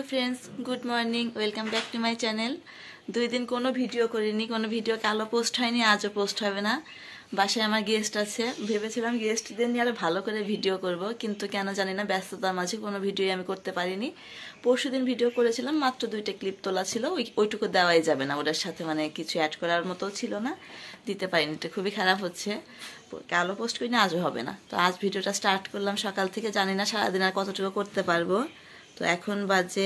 Friends good morning welcome back to my channel. 2 दिन कोनो video करिनी, कोनो भिडियो कालो पोस्ट हयनि, आजও पोस्ट হবে না। বাসায় আমার গেস্ট আছে, ভেবেছিলাম গেস্টদের নিয়ে আরো ভালো করে ভিডিও করব, কিন্তু কেন জানি না ব্যস্ততার মাঝে কোনো ভিডিওই আমি করতে পারিনি। পরশুদিন ভিডিও করেছিলাম, মাত্র 2টা ক্লিপ তোলা ছিল, ওইটুকু দেওয়াই যাবে না, ওটার সাথে মানে কিছু অ্যাড করার মতো ছিল না, দিতে পারিনি। এটা খুবই খারাপ হচ্ছে, কালো পোস্ট করিনি, আজও হবে না। তো আজ ভিডিওটা স্টার্ট করলাম সকাল থেকে, জানি না সারাদিন আর কতটুকু করতে পারবো। তো এখন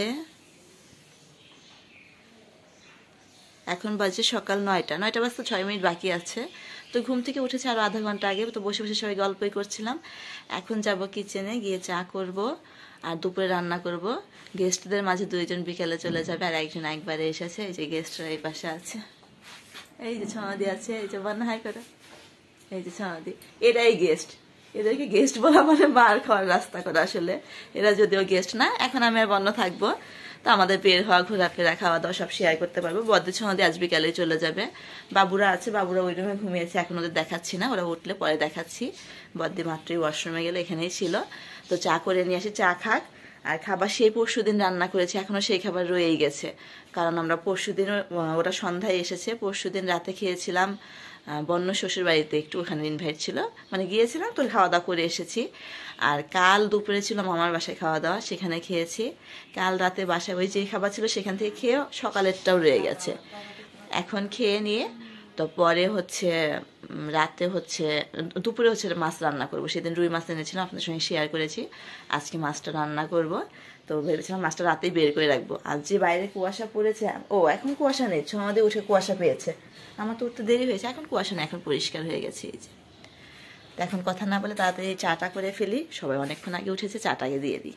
বাজে সকাল 9টা বাজতে 6 মিনিট বাকি আছে। তো ঘুম থেকে উঠেছে আরো আধা ঘন্টা আগে, তো বসে বসে সবাই গল্পই করছিলাম। এখন যাব কিচেনে, গিয়ে চা করব আর দুপুরে রান্না করব। গেস্টদের মাঝে 2 জন বিকেলে চলে যাবে আর একজন একবারে এসেছে। এই যে গেস্টরা এই পাশে আছে, এই যে ছমাদি আছে, এই যে বান্না হাই করে, এই যে ছমাদি, এরাই গেস্ট। এদেরকে গেস্ট বলা মানে মার খাওয়ার রাস্তা করা। আসলে এরা যদিও গেস্ট না, এখন আমি আর বন্য থাকবো, তো আমাদের বের হওয়া, ঘোরাফেরা, খাওয়া দাওয়া সব শেয়ার করতে পারবো। বদ্দি ছমাদি আজ বিকালে চলে যাবে। বাবুরা আছে, বাবুরা ওই রুমে ঘুমিয়েছে, এখন ওদের দেখাচ্ছি না, ওরা উঠলে পরে দেখাচ্ছি। বদ্দি মাত্রই ওয়াশরুমে গেলে, এখানেই ছিল। তো চা করে নিয়ে আসি, চা খাক। আর খাবার সেই পরশুদিন রান্না করেছি, এখনো সেই খাবার রয়েই গেছে, কারণ আমরা পরশুদিন, ওরা সন্ধ্যায় এসেছে, পরশুদিন রাতে খেয়েছিলাম বন্য শ্বশুর বাড়িতে, একটু ওখানে ইনভাইট ছিল, মানে গিয়েছিলাম, তো খাওয়া দাওয়া করে এসেছি। আর কাল দুপুরে ছিল মামার বাসায় খাওয়া দাওয়া, সেখানে খেয়েছি। কাল রাতে বাসায় ওই যে খাবার ছিল সেখান থেকে খেয়ে সকালেরটাও রয়ে গেছে। এখন খেয়ে নিয়ে তো পরে রাতে দুপুরে মাছ রান্না করবো। সেদিন রুই মাছ এনেছিলাম, আপনাদের সঙ্গে শেয়ার করেছি। আজকে মাছটা রান্না করব, তো ভেবেছিলাম মাছটা রাতেই বের করে রাখবো। আর যে বাইরে কুয়াশা পড়েছে, এখন কুয়াশা নেই, আমাদের উঠে কুয়াশা পেয়েছে, আমার তো উঠতে দেরি হয়েছে, এখন কুয়াশা নেই, এখন পরিষ্কার হয়ে গেছে। এই যে এখন কথা না বলে তাড়াতাড়ি চাটা করে ফেলি, সবাই অনেকক্ষণ আগে উঠেছে, চাটাকে দিয়ে দিই।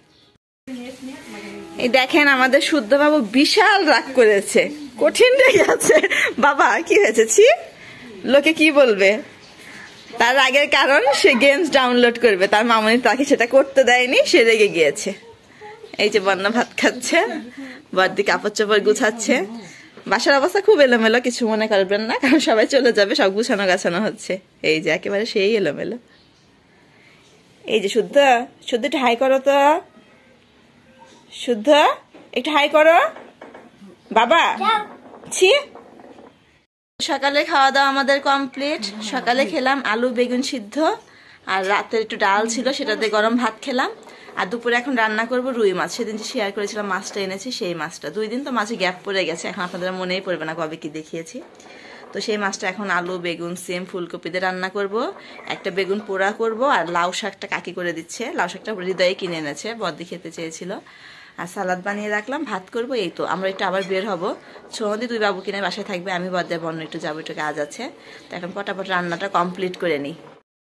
এই দেখেন আমাদের শুদ্ধ বাবু বিশাল রাগ করেছে, কঠিন রেগে আছে। বাবা কি হয়েছে? লোকে কি বলবে? তার আগের কারণ সে গেমস ডাউনলোড করবে, তার মামনি তাকে সেটা করতে দেয়নি, সে রেগে গিয়েছে। এই যে বন্যা ভাত খাচ্ছে, বড়দি কাপড় চোপড় গুছাচ্ছে। বাসার অবস্থা খুব এলোমেলো, কিছু মনে করবেন না, কারণ সবাই চলে যাবে, সব গুছানো গাছানো হচ্ছে। এই যে একেবারে সেই এলোমেলো। এই যে শুদ্ধ একটু হাই করো তো, শুদ্ধ একটু হাই করো বাবা। সকালে খাওয়া দাওয়া আমাদের কমপ্লিট। সকালে খেলাম আলু বেগুন সিদ্ধ, আর রাতের একটু ডাল ছিল, সেটা দিয়ে গরম ভাত খেলাম। আর দুপুরে এখন রান্না করব রুই মাছ। সেদিন যে শেয়ার করেছিলাম মাছটা এনেছি, সেই মাছটা 2 দিন তো মাঝে গ্যাপ পড়ে গেছে, এখন আপনাদের মনেই পড়বে না কবে কি দেখিয়েছি। তো সেই মাছটা এখন আলু বেগুন সিম ফুলকপি দিয়ে রান্না করব, একটা বেগুন পোড়া করব, আর লাউ শাকটা কাকি করে দিচ্ছে। লাউ শাকটা হৃদয়ে কিনে এনেছে, বদ্দি খেতে চেয়েছিল। আর সালাদ বানিয়ে রাখলাম, ভাত করব। এই তো আমরা একটু আবার বের হবো, ছৌদি 2 বাবু কিনে বাসায় থাকবে, আমি বদ্দের বন্য একটু যাবো, একটু কাজ আছে। তো এখন পটাপট রান্নাটা কমপ্লিট করে নিই।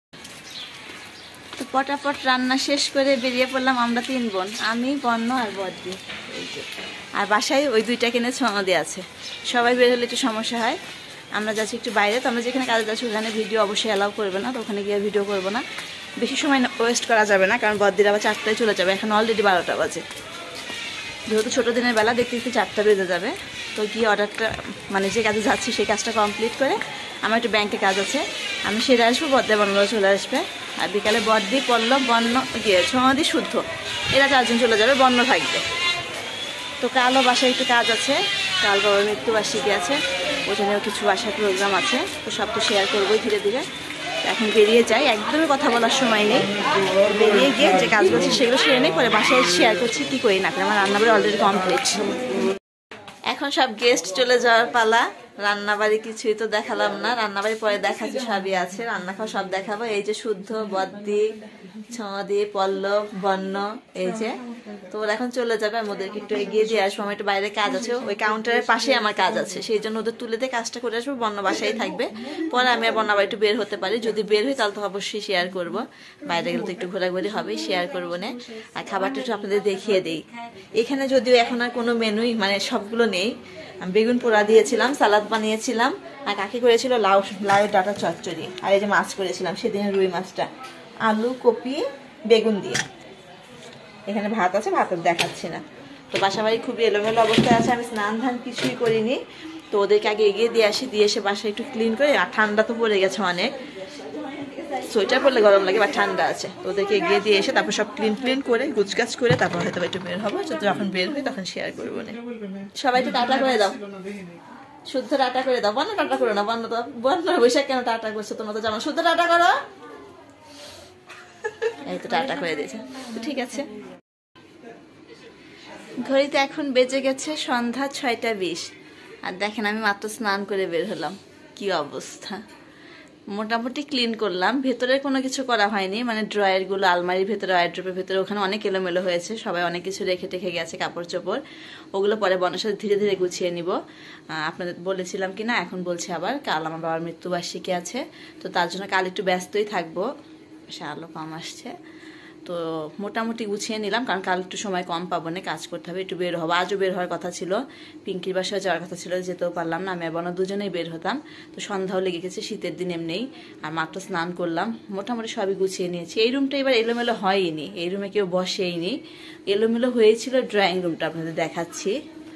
তো পটাপট রান্না শেষ করে বেরিয়ে পড়লাম আমরা 3 বোন, আমি বন্য আর বদ্দি। আর বাসায় ওই 2টা কিনে ছৌদি আছে। সবাই বের হলে একটু সমস্যা হয়। আমরা যাচ্ছি একটু বাইরে, তো আমরা যেখানে কাজে যাচ্ছি ওখানে ভিডিও অবশ্যই অ্যালাউ করবে না, তো ওখানে গিয়ে ভিডিও করবো না, বেশি সময় ওয়েস্ট করা যাবে না, কারণ বদ্দির আবার 4টায় চলে যাবে, এখন অলরেডি 12টা বাজে। যেহেতু ছোটো দিনের বেলা, দেখতে দেখতে 4টা বেজে যাবে। তো গিয়ে অর্ডারটা, মানে যে কাজে যাচ্ছি সেই কাজটা কমপ্লিট করে, আমার একটু ব্যাংকে কাজ আছে, আমি সেরে আসবো, বদ্দে বন্যরা চলে আসবে। আর বিকালে বদ্দি পল্লব বন্য গিয়ে ছমাদি শুদ্ধ, এরা 4 জন চলে যাবে, বন্য থাকবে। তো কালও বাসায় একটু কাজ আছে, কাল বাবার মৃত্যুবার্ষিকী আছে, ওখানেও কিছু বাসায় প্রোগ্রাম আছে, তো সব তো শেয়ার করবোই ধীরে ধীরে। এখন বেরিয়ে যাই, একদমই কথা বলার সময় নেই, বেরিয়ে গিয়ে যে কাজগুলো আছে সেগুলো সেরে নেই, পরে বাসায় শেয়ার করছি কি করি না করে। আমার রান্নাবাড়ি অলরেডি কমপ্লিট, এখন সব গেস্ট চলে যাওয়ার পালা। রান্নাবাড়ি কিছুই তো দেখালাম না, রান্নাবাড়ি পরে দেখাচ্ছি, সবই আছে, রান্না খাওয়া সব দেখাবো। এই যে শুদ্ধ বদ্দি ছমাদি পল্লব বন্য, এই যে তো ওরা এখন চলে যাবে, আমি ওদেরকে একটু এগিয়ে দিয়ে আসবো, আমার একটু বাইরে কাজ আছে, ওই কাউন্টারের পাশে আমার কাজ আছে, সেই জন্য ওদের তুলে দিয়ে কাজটা করে আসবো। বন্য বাসায় থাকবে, পরে আমি আর বন্যা বাড়ি একটু বের হতে পারি, যদি বের হই তাহলে তো অবশ্যই শেয়ার করবো, বাইরে গেলে তো একটু ঘোরাঘুরি হবেই, শেয়ার করবো না। আর খাবারটা একটু আপনাদের দেখিয়ে দিই। এখানে যদিও এখন আর কোনো মেনুই, মানে সবগুলো নেই, বেগুন পোড়া দিয়েছিলাম, সালাদ বানিয়েছিলাম, আর কাকি করেছিল লাউ ডাটা চচ্চড়ি, আর এই যে মাছ করেছিলাম সেদিনের রুই মাছটা, আলু কপি বেগুন দিয়ে। এখানে ভাত আছে, ভাত দেখাচ্ছি না। তো বাসা বাড়ি খুবই এলোমেলো অবস্থায় আছে, আমি স্নান ধান কিছুই করিনি, তো ওদেরকে আগে এগিয়ে দিয়ে আসি, দিয়ে এসে বাসা একটু ক্লিন করে। আর ঠান্ডা তো পড়ে গেছে অনেক, সোয়েটার পরলে গরম লাগে বা ঠান্ডা আছে, ওদেরকে এগিয়ে দিয়ে এসে তারপর সব ক্লিন করে গুছগাছ করে তারপর হয়তো একটু বের হবো। যখন বের হই তখন শেয়ার করবো না। সবাই একটু টাটা করে দাও, শুদ্ধ টাটা করে দাও। বন্য টাটা করো না, বন্য বৈশাখ কেন টাটা করছো তোমরা তো জানো। শুদ্ধ টাটা করো। এই তো টাটা করে দিয়েছে, ঠিক আছে। ঘড়িতে এখন বেজে গেছে সন্ধ্যা 6:20। আর দেখেন আমি মাত্র স্নান করে বের হলাম, কি অবস্থা। মোটামুটি ক্লিন করলাম, ভেতরে কোনো কিছু করা হয়নি, মানে ড্রয়ারগুলো আলমারির ভেতরে, ওয়ারড্রপের ভেতরে ওখানে অনেক এলোমেলো হয়েছে, সবাই অনেক কিছু রেখে টেখে গেছে, কাপড় চোপড়। ওগুলো পরে বনের সাথে ধীরে ধীরে গুছিয়ে নিব। আপনাদের বলেছিলাম কি না, এখন বলছি আবার, কাল আমার বাবার মৃত্যুবার্ষিকী আছে, তো তার জন্য কাল একটু ব্যস্তই থাকবো। সে আলো কম আসছে, তো মোটামুটি গুছিয়ে নিলাম, কারণ কাল একটু সময় কম পাবো না, কাজ করতে হবে, একটু বের হবো। আজও বের হওয়ার কথা ছিল, পিঙ্কির বাসায় যাওয়ার কথা ছিল, যেতেও পারলাম না। আমি বোন দুজনেই বের হতাম, তো সন্ধ্যাও লেগে গেছে, শীতের দিন এমনিই। আর মাত্র স্নান করলাম, মোটামুটি সবই গুছিয়ে নিয়েছি। এই রুমটা এবার এলোমেলো হয়নি, এই রুমে কেউ বসেইনি, এলোমেলো হয়েছিল ড্রয়িং রুমটা, আপনাদের দেখাচ্ছি।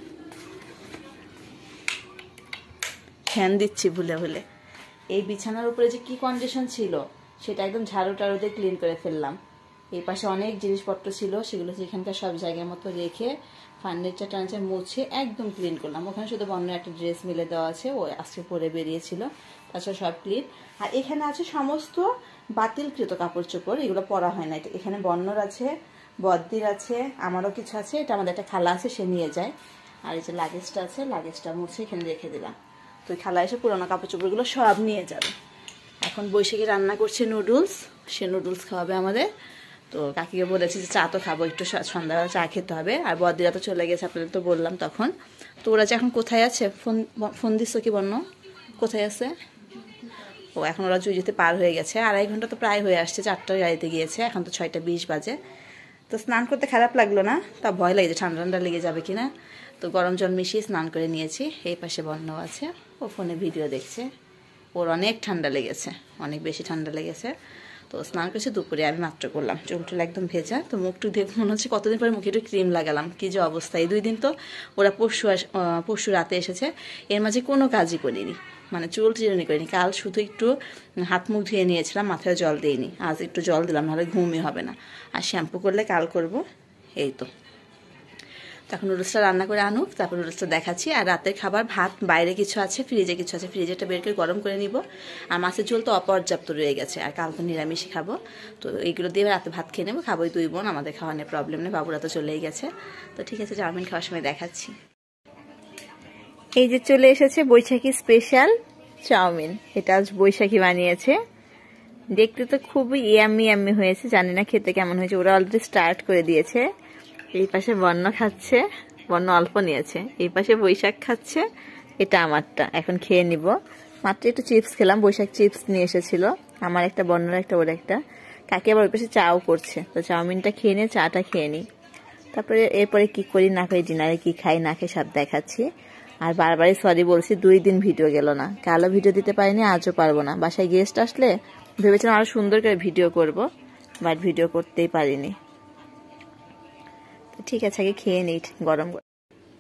ফ্যান দিচ্ছি ভুলে ভুলে। এই বিছানার উপরে যে কি কন্ডিশন ছিল সেটা একদম ঝাড়ু টাড়ু দিয়ে ক্লিন করে ফেললাম। এই পাশে অনেক জিনিসপত্র ছিল, সেগুলো সেখানকার সব জায়গার মতো রেখে ফার্নিচার টার্নিচার মুছে একদম ক্লিন করলাম। ওখানে শুধু বন্য একটা ড্রেস মিলে দেওয়া আছে, ও আজকে পরে বেরিয়েছিল, তাছাড়া সব ক্লিন। আর এখানে আছে সমস্ত বাতিলকৃত কাপড় চোপড়, এগুলো পরা হয় না। এখানে বন্যর আছে, বদ্দির আছে, আমারও কিছু আছে, এটা আমাদের একটা খালা আছে, সে নিয়ে যায়। আর এই যে লাগেজটা আছে, লাগেজটা মুছে এখানে রেখে দিলাম। তো খালা এসে পুরোনো কাপড় চোপড়গুলো সব নিয়ে যাবে। এখন বৈশাখী রান্না করছে নুডলস, সে নুডলস খাওয়াবে আমাদের। তো কাকিকে বলেছি যে চা তো খাবো, একটু সন্ধ্যাবেলা চা খেতে হবে। আর বদিরা তো চলে গেছে, আপনাদের তো বললাম তখন। তো ওরা যে এখন কোথায় আছে, ফোন দিচ্ছ কি বন্য, কোথায় আছে? ও এখন ওরা যেতে পার হয়ে গেছে, 2.5 ঘন্টা তো প্রায় হয়ে আসছে, 4টার গাড়িতে গিয়েছে, এখন তো 6:20 বাজে। তো স্নান করতে খারাপ লাগলো না, তা ভয় লাগে যে ঠান্ডা ঠান্ডা লেগে যাবে কিনা। তো গরম জল মিশিয়ে স্নান করে নিয়েছি। এই পাশে বন্য আছে, ও ফোনে ভিডিও দেখছে, ওর অনেক ঠান্ডা লেগেছে, অনেক বেশি ঠান্ডা লেগেছে। তো স্নান করেছে দুপুরে, আমি মাত্র করলাম, চুলটুল একদম ভেজা। তো মুখটুক দেখে মনে হচ্ছে কতদিন পরে মুখে একটু ক্রিম লাগালাম, কি যে অবস্থা। এই 2 দিন তো ওরা পরশু রাতে এসেছে, এর মাঝে কোনো কাজই করিনি, মানে চুল চিরুনি করিনি। কাল শুধু একটু হাত মুখ ধুয়ে নিয়েছিলাম, মাথায় জল দিইনি, আজ একটু জল দিলাম, নাহলে ঘুমই হবে না। আর শ্যাম্পু করলে কাল করব, এই তো। তখন নুডলসটা রান্না করে আনুক, তারপর নুডলসটা দেখাচ্ছি। আর রাতের খাবার ভাত বাইরে কিছু আছে, ফ্রিজে কিছু আছে, ফ্রিজেটা বের করে গরম করে নিব। আর মাছের ঝোল তো অপর্যাপ্ত রয়ে গেছে, আর কাল তো নিরামিষই খাবো, তো এইগুলো দিয়ে রাতে ভাত খেয়ে নেবো। খাবোই 2 বোন, আমাদের খাওয়ানোর প্রবলেম নেই, বাবুরা তো চলেই গেছে। তো ঠিক আছে, চাউমিন খাওয়ার সময় দেখাচ্ছি। এই যে চলে এসেছে বৈশাখী স্পেশাল চাউমিন, এটা আজ বৈশাখী বানিয়েছে। দেখতে তো খুবই ইয়াম্মি ইয়াম্মি হয়েছে, জানি না খেতে কেমন হয়েছে। ওরা অলরেডি স্টার্ট করে দিয়েছে। এই পাশে বন্য খাচ্ছে, বন্য অল্প নিয়েছে। এই পাশে বৈশাখ খাচ্ছে, এটা আমারটা, এখন খেয়ে নিব। মাত্র একটু চিপস খেলাম, বৈশাখ চিপস নিয়ে এসেছিল, আমার একটা, বন্যর একটা, ওর একটা। কাকি আবার ওই পাশে চাও করছে, তো চাউমিনটা খেয়ে নিয়ে চাটা খেয়ে নিই, তারপরে এরপরে কি করি না করি, ডিনারে কি খাই না খাই সব দেখাচ্ছি। আর বারবারই সরি বলছি, 2 দিন ভিডিও গেল না, কালও ভিডিও দিতে পারিনি, আজও পারবো না। বাসায় গেস্ট আসলে ভেবেছিলাম আরো সুন্দর করে ভিডিও করব, বাট ভিডিও করতেই পারিনি। ঠিক আছে, আগে খেয়ে নিই গরম গরম।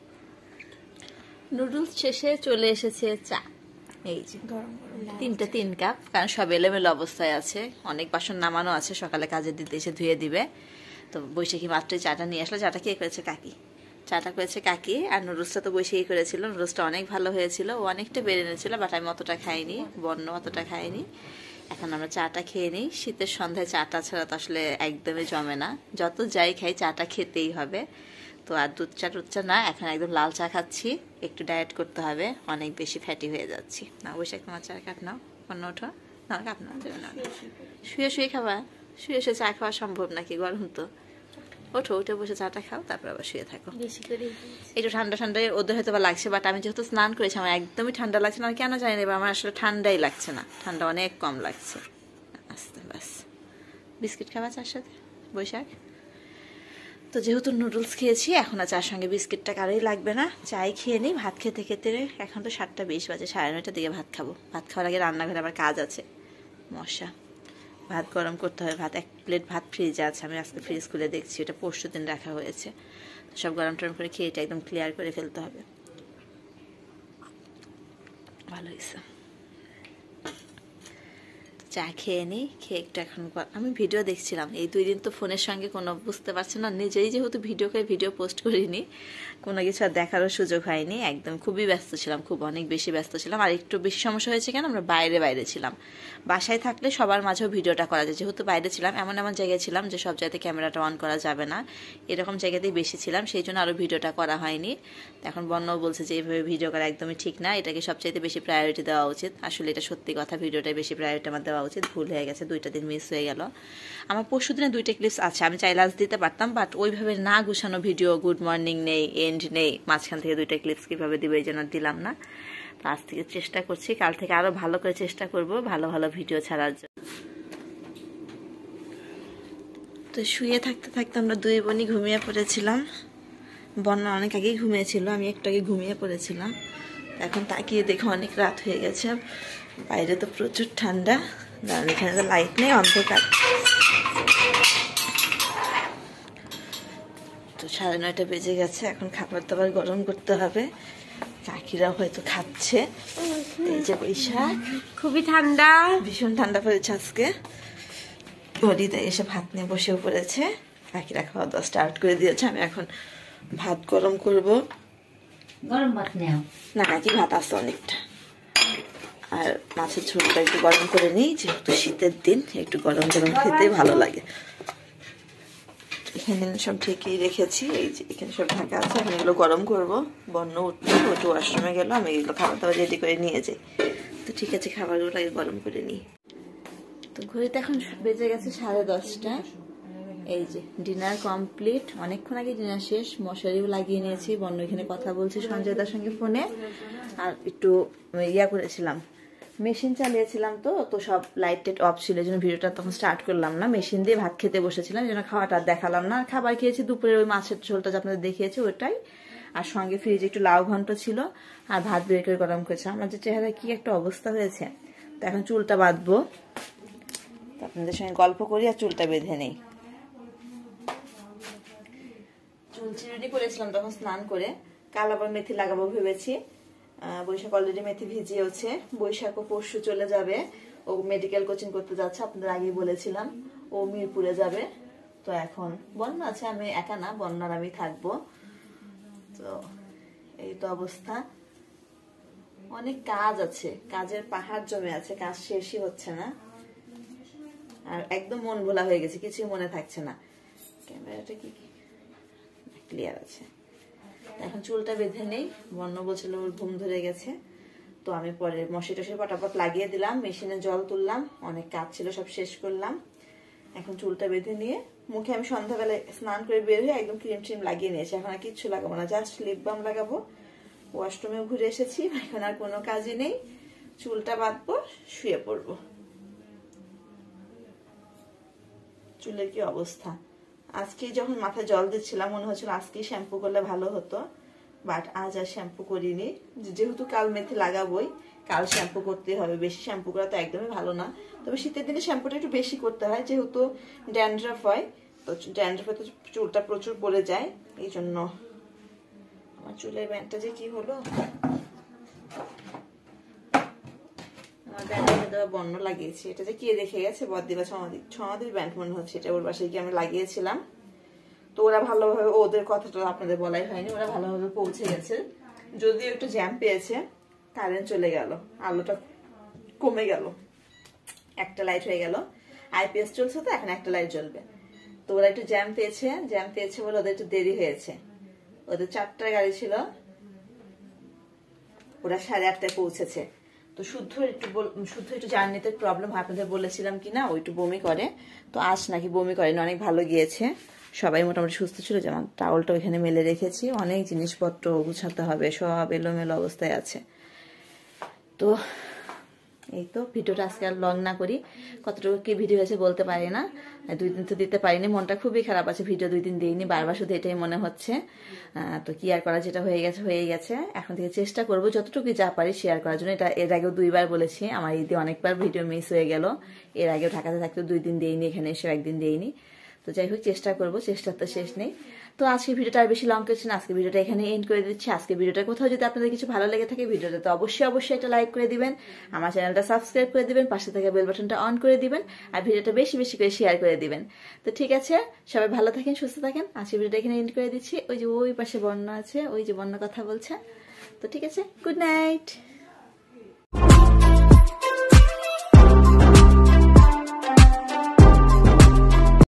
নুডলস শেষে চলে এসেছে চা, এই যে 3 কাপ, কারণ সব এলোমেলো অবস্থায় আছে, অনেক বাসন নামানো আছে, সকালে কাজে দিতে এসে ধুয়ে দিবে। তো বৈশাখী মাত্রই চাটা নিয়ে আসলো, চাটা কে করেছে? কাকি। চাটা করেছে কাকি। আর নুডলসটা তো বৈশাখী করেছিল, নুডলসটা অনেক ভালো হয়েছিল, ও অনেকটা বেড়ে এনেছিল, বাট আমি অতটা খাইনি, বন্য অতটা খাইনি। এখন আমরা চাটা খেয়ে নিই। শীতের সন্ধ্যায় চাটা ছাড়া তো আসলে একদমই জমে না, যত যাই খাই চাটা খেতেই হবে। তো আর দুধ চা টুধ চা না, এখন একদম লাল চা খাচ্ছি, একটু ডায়েট করতে হবে, অনেক বেশি ফ্যাটি হয়ে যাচ্ছি। না বৈশাখ তোমার চা কাপ নাও, অন্য ওঠো, না কাপ নাও, শুয়ে শুয়ে খাবা, শুয়ে শুয়ে চা খাওয়া সম্ভব নাকি, গরম তো। ওঠো, উঠে বসে চাটা খাও, তারপর আবার শুয়ে থাকো। একটু ঠান্ডা ঠান্ডায় ওদের হয়তো বা লাগছে, বাট আমি যেহেতু স্নান করেছি আমার একদমই ঠান্ডা লাগছে না, কেন জানি না, আমার আসলে ঠান্ডাই লাগছে না, ঠান্ডা অনেক কম লাগছে। আস্তে বাস, বিস্কিট খাবা চার সাথে বৈশাখ। তো যেহেতু নুডলস খেয়েছি, এখন আর চার সঙ্গে বিস্কিটটা কারোই লাগবে না, চাই খেয়ে নিই। ভাত খেতে খেতে এখন তো 7:20 বাজে, 9:30টার দিকে ভাত খাবো। ভাত খাওয়ার আগে রান্নাঘরে আবার কাজ আছে, মশা, ভাত গরম করতে হবে। 1 প্লেট ভাত ফ্রিজে আছে, আমি আজকে ফ্রিজ খুলে দেখছি, ওটা পরশু দিন রাখা হয়েছে। তো সব গরম টরম করে খেয়ে এটা একদম ক্লিয়ার করে ফেলতে হবে। ভালো হয়েছে। চা খেয়ে নিই, খেয়ে একটু এখন আমি ভিডিও দেখছিলাম। এই 2 দিন তো ফোনের সঙ্গে কোনো বুঝতে পারছে না, নিজেই যেহেতু ভিডিও করে ভিডিও পোস্ট করিনি, কোনো কিছু আর দেখারও সুযোগ হয়নি। একদম খুবই ব্যস্ত ছিলাম, অনেক বেশি ব্যস্ত ছিলাম। আর একটু বেশি সমস্যা হয়েছে কেন, আমরা বাইরে ছিলাম। বাসায় থাকলে সবার মাঝেও ভিডিওটা করা যায়, যেহেতু বাইরে ছিলাম, এমন জায়গায় ছিলাম যে সব জায়গাতে ক্যামেরাটা অন করা যাবে না, এরকম জায়গাতেই বেশি ছিলাম, সেই জন্য আরও ভিডিওটা করা হয়নি। এখন বন্যাও বলছে যে এইভাবে ভিডিও করা একদমই ঠিক না, এটাকে সবচাইতে বেশি প্রায়োরিটি দেওয়া উচিত। আসলে এটা সত্যি কথা, ভিডিওটাই বেশি প্রায়োরিটি আমার দেওয়া উচিত। ভুল হয়ে গেছে, 2টা দিন মিস হয়ে গেল। আমার পরশু দিনে 2টা ক্লিপস আছে, আমি চাইলে আজ দিতে পারতাম, বাট ওইভাবে না গুছানো ভিডিও, গুড মর্নিং নেই, এন্ড নেই, মাঝখান থেকে 2টা ক্লিপস কীভাবে দিব এই জন্য দিলাম না। তো আজ থেকে চেষ্টা করছি, কাল থেকে আরও ভালো করে চেষ্টা করব ভালো ভালো ভিডিও ছাড়ার জন্য। তো শুয়ে থাকতে থাকতে আমরা 2 বোনই ঘুমিয়ে পড়েছিলাম। বন্যা অনেক আগেই ঘুমিয়েছিল, আমি একটু আগে ঘুমিয়ে পড়েছিলাম। এখন তাকিয়ে দেখে অনেক রাত হয়ে গেছে, বাইরে তো প্রচুর ঠান্ডা, কারণ এখানে তো লাইট নেই, অন্ধকার। তো 9:30 বেজে গেছে, এখন খাবার দাবার গরম করতে হবে। কাকিরা হয়তো খাচ্ছে। এই যে বৈশাখ, খুবই ঠান্ডা, ভীষণ ঠান্ডা পড়েছে আজকে। বড়িদা এসে ভাত নিয়ে বসেও পড়েছে, কাকিরা খাওয়া দাওয়া স্টার্ট করে দিয়েছে। আমি এখন ভাত গরম করব। গরম ভাত নেও না, কাকি ভাত আছে অনেকটা। আর মাছের ঝোলটা একটু গরম করে নিই, যেহেতু শীতের দিন একটু গরম গরম খেতে ভালো লাগে। এখানে সব ঢেকেই রেখেছি, এই যে এখানে সব ঢাকা আছে, এখন এগুলো গরম করবো। বন্য উঠতে ওয়াশরুমে গেল, আমি এগুলো খাবার দাবার রেডি করে নিয়ে যাই। তো ঠিক আছে, খাবারগুলো আগে গরম করে নিই। তো ঘড়িতে এখন বেজে গেছে 10:30। এই যে ডিনার কমপ্লিট, অনেকক্ষণ আগে ডিনার শেষ। মশারিও লাগিয়ে নিয়েছি, বন্য এখানে কথা বলছি সঞ্জয়দার সঙ্গে ফোনে। আর একটু করেছিলাম, মেশিন চালিয়েছিলাম, তো সব লাইট টাইট অফ ছিল, এই জন্য ভিডিওটা তখন স্টার্ট করলাম না। মেশিন দিয়ে ভাত খেতে বসেছিলাম, এই জন্য খাওয়াটা দেখালাম না। খাবার খেয়েছি দুপুরে, ওই মাছের ঝোলটা যে আপনাদের দেখিয়েছি ওটাই, আর সঙ্গে ফ্রিজে একটু লাউ ঘন্ট ছিল, আর ভাত বের করে গরম করেছে। আমার যে চেহারা কি একটা অবস্থা হয়েছে। তো এখন চুলটা বাঁধবো, আপনাদের সঙ্গে গল্প করি আর চুলটা বেঁধে নেই। চুল রেডি করেছিলাম তখন স্নান করে, কাল আবার মেথি লাগাবো ভেবেছি। বৈশাখ অলরেডি মেথি ভিজিয়েছে, বৈশাখও পরশু চলে যাবে, ও মেডিকেল কোচিং করতে যাচ্ছে, আপনাদের আগেই বলেছিলাম। ও মিরপুরে যাবে। তো এখন বন্যা আছে, আমি একা না, বন্যার আমি থাকবো। তো এই তো অবস্থা, অনেক কাজ আছে, কাজের পাহাড় জমে আছে, কাজ শেষই হচ্ছে না। আর একদম মন ভোলা হয়ে গেছে, কিছুই মনে থাকছে না। ক্যামেরাটা কি ক্লিয়ার আছে? এখন চুলটা বেঁধে নেই, বন্য বলছিল ওর ঘুম ধরে গেছে। তো আমি পরে মশি টসি পটাপট লাগিয়ে দিলাম, মেশিনে জল তুললাম, অনেক কাজ ছিল সব শেষ করলাম। এখন চুলটা বেঁধে নিয়ে মুখে আমি সন্ধ্যাবেলায় স্নান করে বের হয়ে একদম ক্রিম ট্রিম লাগিয়ে নিয়েছি। এখন আর কিচ্ছু লাগাবো না, জাস্ট লিপ বাম লাগাবো। ওয়াশরুমেও ঘুরে এসেছি, এখন আর কোনো কাজই নেই। চুলটা বাঁধবো, শুয়ে পড়বো। চুলের কি অবস্থা, আজকে যখন মাথায় জল দিচ্ছিলাম মনে হচ্ছিল আজকেই শ্যাম্পু করলে ভালো হতো, বাট আজ আর শ্যাম্পু করিনি। যেহেতু কাল মেথি লাগাবোই, কাল শ্যাম্পু করতে হবে। বেশি শ্যাম্পু করা তো একদমই ভালো না, তবে শীতের দিনে শ্যাম্পুটা একটু বেশি করতে হয়, যেহেতু ড্যান্ড্রাফ হয়। তো ড্যান্ড্রাফে তো চুলটা প্রচুর পড়ে যায়, এই জন্য। আমার চুলের ব্যান্ডটা যে কি হলো, আমার ব্যান্ডের দেওয়া বন্য লাগিয়েছি, এটা যে কে দেখে গেছে, বদ্দি বা ছমাদির ব্যান্ড মনে হচ্ছে, এটা ওর বাসায় গিয়ে আমি লাগিয়েছিলাম। তো ওরা ভালোভাবে, ওদের কথাটা আপনাদের বলাই হয়নি, ওরা ভালোভাবে পৌঁছে গেছে, যদিও একটু জ্যাম পেয়েছে। কারেন্ট চলে গেল, আলোটা কমে গেল, একটা লাইট হয়ে গেল। আইপিএস চলছে তো, এখন একটা লাইট জ্বলবে। তো ওরা একটু জ্যাম পেয়েছে বলে ওদের একটু দেরি হয়েছে। ওদের 4টার গাড়ি ছিল, ওরা 8:30টায় পৌঁছেছে। তো শুদ্ধ একটু জার্নিতে প্রবলেম হয়, আপনাদের বলেছিলাম কিনা, ও একটু বমি করে। তো আজ নাকি বমি করেনি, অনেক ভালো গিয়েছে, সবাই মোটামুটি সুস্থ ছিল। যেমন টাওয়ালটা ওইখানে মেলে রেখেছি, অনেক জিনিসপত্র গুছাতে হবে, সব এলোমেলো অবস্থায় আছে। তো এই তো ভিডিওটা আজকে আর লং না করি, কতটুকু কি ভিডিও হয়েছে বলতে পারি না, 2 দিন তো দিতে পারিনি, মনটা খুবই খারাপ আছে। ভিডিও 2 দিন দিইনি, বারবার শুধু এটাই মনে হচ্ছে। তো কি আর করা, যেটা হয়ে গেছে। এখন থেকে চেষ্টা করব যতটুকু যা পারি শেয়ার করার জন্য। এটা এর আগেও 2বার বলেছি, আমার ঈদে অনেকবার ভিডিও মিস হয়ে গেল। এর আগেও ঢাকাতে থাকতে 2 দিন দিইনি, এখানে এসে 1 দিন দিইনি। তো তো যাই হোক চেষ্টা করবো, চেষ্টার তো শেষ নেই। তো আজকে ভিডিওটা আর বেশি লং করছি না, আজকে ভিডিওটা এখানে এন্ড করে দিচ্ছি। আজকে ভিডিওটা কোথাও যদি আপনাদের কিছু ভালো লেগে থাকে ভিডিওটা তো অবশ্যই একটা লাইক করে দিবেন, আমার চ্যানেলটা সাবস্ক্রাইব করে দিবেন, পাশে থাকা বেল বাটনটা অন করে দিবেন, আর ভিডিওটা বেশি করে শেয়ার করে দিবেন। তো ঠিক আছে, সবাই ভালো থাকেন, সুস্থ থাকেন। আজকে ভিডিওটা এখানে এন্ড করে দিচ্ছি। ওই যে ওই পাশে বন্যা আছে, ওই যে বন্যা কথা বলছে। তো ঠিক আছে, গুড নাইট।